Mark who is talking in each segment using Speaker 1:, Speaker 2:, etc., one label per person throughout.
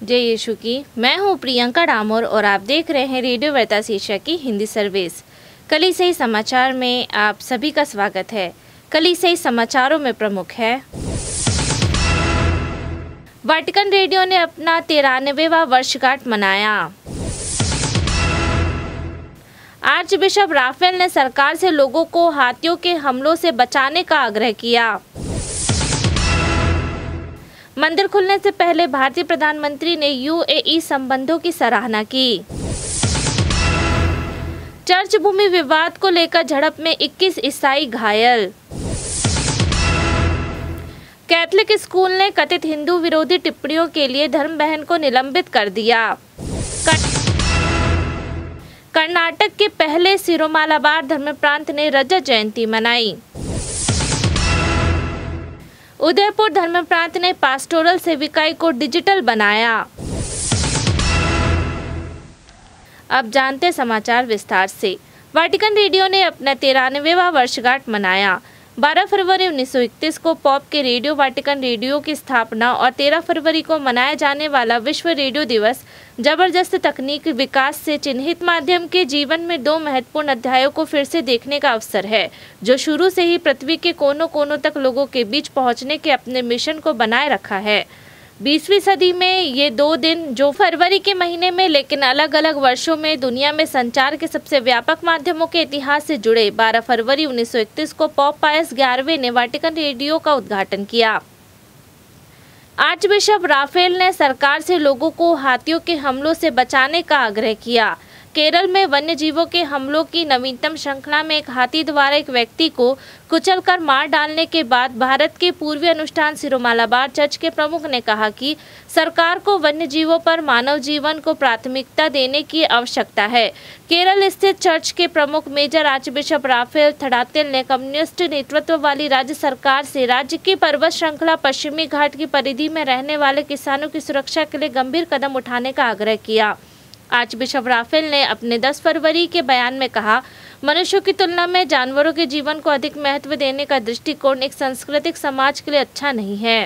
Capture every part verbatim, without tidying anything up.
Speaker 1: जय यीशु की। मैं हूं प्रियंका डामोर और आप देख रहे हैं रेडियो वर्तास एशिया की हिंदी सर्विस। कलीसियाई समाचार में आप सभी का स्वागत है। कलीसियाई समाचारों में प्रमुख है, वाटिकन रेडियो ने अपना तिरानवेवां वर्षगांठ मनाया। आर्च बिशप राफेल ने सरकार से लोगों को हाथियों के हमलों से बचाने का आग्रह किया। मंदिर खुलने से पहले भारतीय प्रधानमंत्री ने यूएई संबंधों की सराहना की। चर्च भूमि विवाद को लेकर झड़प में इक्कीस ईसाई घायल। कैथलिक स्कूल ने कथित हिंदू विरोधी टिप्पणियों के लिए धर्म बहन को निलंबित कर दिया। कर्नाटक के पहले सिरोमालाबार धर्म प्रांत ने रजत जयंती मनाई। उदयपुर धर्म प्रांत ने पास्टोरल सेविकाई को डिजिटल बनाया। अब जानते समाचार विस्तार से। वाटिकन रेडियो ने अपना तिरानवेवां वर्षगांठ मनाया। बारह फरवरी उन्नीस सौ इकतीस को पॉप के रेडियो वाटिकन रेडियो की स्थापना और तेरह फरवरी को मनाया जाने वाला विश्व रेडियो दिवस जबरदस्त तकनीक विकास से चिन्हित माध्यम के जीवन में दो महत्वपूर्ण अध्यायों को फिर से देखने का अवसर है, जो शुरू से ही पृथ्वी के कोनों कोनों तक लोगों के बीच पहुंचने के अपने मिशन को बनाए रखा है। बीसवीं सदी में ये दो दिन, जो फरवरी के महीने में लेकिन अलग अलग वर्षों में दुनिया में संचार के सबसे व्यापक माध्यमों के इतिहास से जुड़े। बारह फरवरी उन्नीस सौ इकतीस को पॉप पायस ग्यारहवें ने वाटिकन रेडियो का उद्घाटन किया। आर्च बिशप राफेल ने सरकार से लोगों को हाथियों के हमलों से बचाने का आग्रह किया। केरल में वन्य जीवों के हमलों की नवीनतम श्रृंखला में एक हाथी द्वारा एक व्यक्ति को कुचलकर मार डालने के बाद भारत के पूर्वी अनुष्ठान सिरोमालाबार चर्च के प्रमुख ने कहा कि सरकार को वन्य जीवों पर मानव जीवन को प्राथमिकता देने की आवश्यकता है। केरल स्थित चर्च के प्रमुख major archbishop Raphael Thattil ने कम्युनिस्ट नेतृत्व वाली राज्य सरकार से राज्य की पर्वत श्रृंखला पश्चिमी घाट की परिधि में रहने वाले किसानों की सुरक्षा के लिए गंभीर कदम उठाने का आग्रह किया। आर्च बिशप राफेल ने अपने दस फरवरी के बयान में कहा, मनुष्यों की तुलना में जानवरों के जीवन को अधिक महत्व देने का दृष्टिकोण एक सांस्कृतिक समाज के लिए अच्छा नहीं है।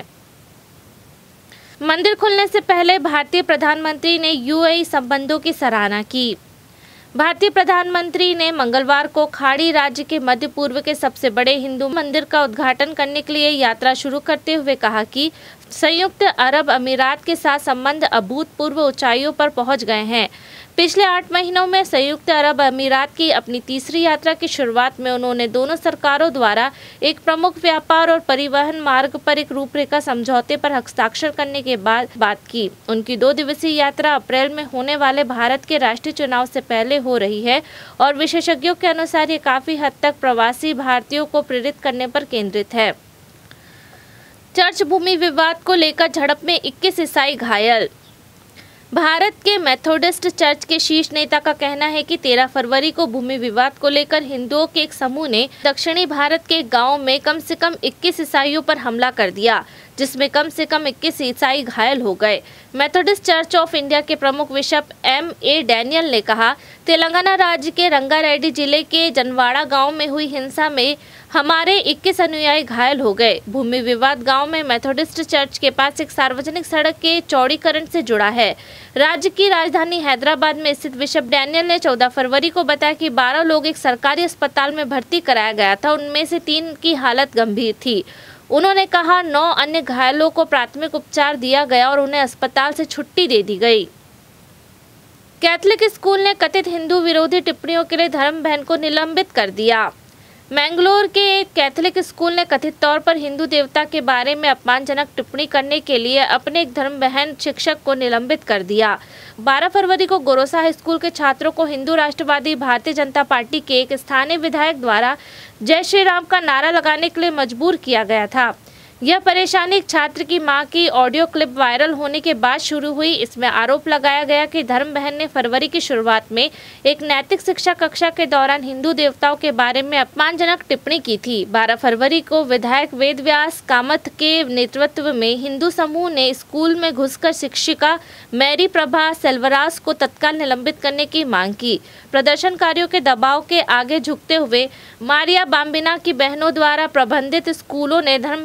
Speaker 1: मंदिर खुलने से पहले भारतीय प्रधानमंत्री ने यूएई संबंधों की सराहना की। भारतीय प्रधानमंत्री ने मंगलवार को खाड़ी राज्य के मध्य पूर्व के सबसे बड़े हिंदू मंदिर का उद्घाटन करने के लिए यात्रा शुरू करते हुए कहा कि संयुक्त अरब अमीरात के साथ संबंध अभूतपूर्व ऊंचाइयों पर पहुंच गए हैं। पिछले आठ महीनों में संयुक्त अरब अमीरात की अपनी तीसरी यात्रा की शुरुआत में उन्होंने दोनों सरकारों द्वारा एक प्रमुख व्यापार और परिवहन मार्ग पर एक रूपरेखा समझौते पर हस्ताक्षर करने के बाद बात की। उनकी दो दिवसीय यात्रा अप्रैल में होने वाले भारत के राष्ट्रीय चुनाव से पहले हो रही है और विशेषज्ञों के अनुसार ये काफी हद तक प्रवासी भारतीयों को प्रेरित करने पर केंद्रित है। चर्च भूमि विवाद को लेकर झड़प में इक्कीस ईसाई घायल। भारत के मेथोडिस्ट चर्च के शीर्ष नेता का कहना है कि तेरह फरवरी को भूमि विवाद को लेकर हिंदुओं के एक समूह ने दक्षिणी भारत के गांव में कम से कम इक्कीस ईसाइयों पर हमला कर दिया, जिसमें कम से कम इक्कीस ईसाई घायल हो गए। मेथोडिस्ट चर्च ऑफ इंडिया के प्रमुख बिशप एम ए डैनियल ने कहा, तेलंगाना राज्य के रंगारेड्डी जिले के जनवाड़ा गांव में हुई हिंसा में हमारे इक्कीस अनुयायी घायल हो गए। भूमि विवाद गांव में मेथोडिस्ट चर्च के पास एक सार्वजनिक सड़क के चौड़ीकरण से जुड़ा है। राज्य की राजधानी हैदराबाद में स्थित बिशप डैनियल ने चौदह फरवरी को बताया कि बारह लोग एक सरकारी अस्पताल में भर्ती कराया गया था, उनमें से तीन की हालत गंभीर थी। उन्होंने कहा, नौ अन्य घायलों को प्राथमिक उपचार दिया गया और उन्हें अस्पताल से छुट्टी दे दी गई। कैथलिक स्कूल ने कथित हिंदू विरोधी टिप्पणियों के लिए धर्म बहन को निलंबित कर दिया। मैंगलोर के एक कैथलिक स्कूल ने कथित तौर पर हिंदू देवता के बारे में अपमानजनक टिप्पणी करने के लिए अपने एक धर्म बहन शिक्षक को निलंबित कर दिया। बारह फरवरी को गोरोसा हाई स्कूल के छात्रों को हिंदू राष्ट्रवादी भारतीय जनता पार्टी के एक स्थानीय विधायक द्वारा जय श्री राम का नारा लगाने के लिए मजबूर किया गया था। यह परेशानी एक छात्र की मां की ऑडियो क्लिप वायरल होने के बाद शुरू हुई। इसमें आरोप लगाया गया कि धर्म बहन ने फरवरी की शुरुआत में एक नैतिक शिक्षा कक्षा के दौरान हिंदू देवताओं के बारे में अपमानजनक टिप्पणी की थी। बारह फरवरी को विधायक वेदव्यास कामत के नेतृत्व में हिंदू समूह ने स्कूल में घुसकर शिक्षिका मैरी प्रभा सेल्वरास को तत्काल निलंबित करने की मांग की। प्रदर्शनकारियों के दबाव के आगे झुकते हुए मारिया बाम्बिना की बहनों द्वारा प्रबंधित स्कूलों ने धर्म बहन को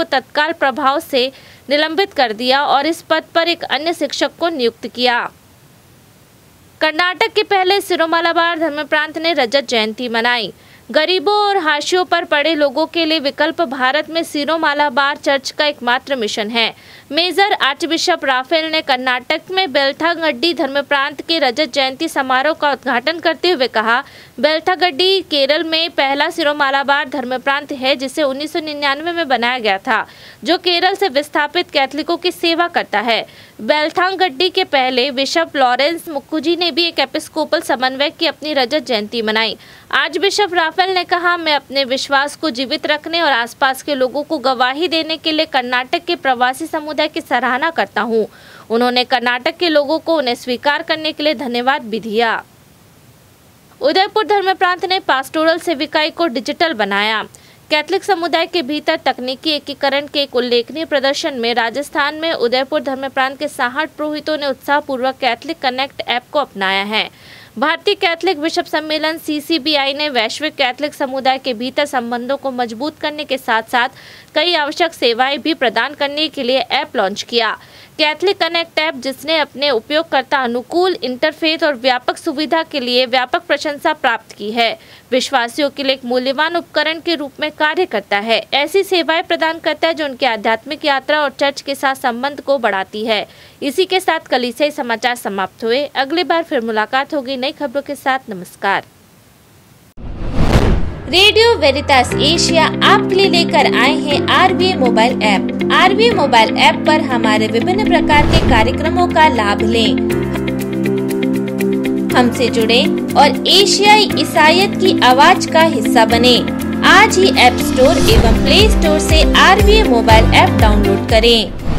Speaker 1: तत्काल प्रभाव से निलंबित कर दिया और इस पद पर एक अन्य शिक्षक को नियुक्त किया। कर्नाटक के पहले सिरोमालाबार धर्मप्रांत ने रजत जयंती मनाई। गरीबों और हाशियों पर पड़े लोगों के लिए विकल्प भारत में सिरोमालाबार चर्च का एकमात्र मिशन है। मेजर आर्चबिशप राफेल ने कर्नाटक में बेलथागड्डी धर्मप्रांत के रजत जयंती समारोह का उद्घाटन करते हुए कहा, बेलथागड्डी केरल में पहला सिरोमालाबार धर्मप्रांत है जिसे उन्नीस सौ निन्यानवे में बनाया गया था, जो केरल से विस्थापित कैथलिकों की सेवा करता है। बेलथागड्डी के पहले बिशप लॉरेंस मुखर्जी ने भी एक एपिस्कोपल समन्वयक की अपनी रजत जयंती मनाई। आज बिशप राफेल ने कहा, मैं अपने विश्वास को जीवित रखने और आसपास के लोगों को गवाही देने के लिए कर्नाटक के प्रवासी समुदाय की सराहना करता हूं। उन्होंने कर्नाटक के लोगों को उन्हें स्वीकार करने के लिए धन्यवाद भी दिया। उदयपुर धर्मप्रांत ने पास्टोरल सेविकाई को डिजिटल बनाया। कैथलिक समुदाय के भीतर तकनीकी एकीकरण के एक उल्लेखनीय प्रदर्शन में राजस्थान में उदयपुर धर्मप्रांत के साठ पुरोहितों ने उत्साहपूर्वक कैथलिक कनेक्ट ऐप को अपनाया है। भारतीय कैथलिक बिशप सम्मेलन सी सी बी आई ने वैश्विक कैथलिक समुदाय के भीतर संबंधों को मजबूत करने के साथ साथ कई आवश्यक सेवाएं भी प्रदान करने के लिए ऐप लॉन्च किया। कैथलिक कनेक्ट ऐप, जिसने अपने उपयोगकर्ता अनुकूल इंटरफेस और व्यापक सुविधा के लिए व्यापक प्रशंसा प्राप्त की है, विश्वासियों के लिए एक मूल्यवान उपकरण के रूप में कार्य करता है। ऐसी सेवाएं प्रदान करता है जो उनकी आध्यात्मिक यात्रा और चर्च के साथ संबंध को बढ़ाती है। इसी के साथ कलीसियाई समाचार समाप्त हुए। अगली बार फिर मुलाकात होगी नई खबरों के साथ। नमस्कार।
Speaker 2: रेडियो वेरितास एशिया आपके लिए लेकर आए हैं R V A mobile app. R V A mobile app पर हमारे विभिन्न प्रकार के कार्यक्रमों का लाभ लें, हमसे जुड़े और एशियाई ईसाईयत की आवाज का हिस्सा बने। आज ही ऐप स्टोर एवं प्ले स्टोर से R V A mobile app download करें।